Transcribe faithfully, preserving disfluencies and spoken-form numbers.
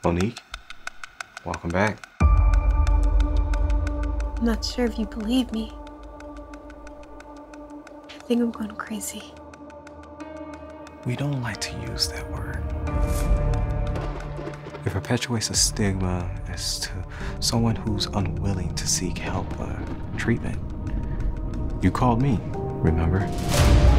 Monique, welcome back. I'm not sure if you believe me. I think I'm going crazy. We don't like to use that word. It perpetuates a stigma as to someone who's unwilling to seek help or treatment. You called me, remember?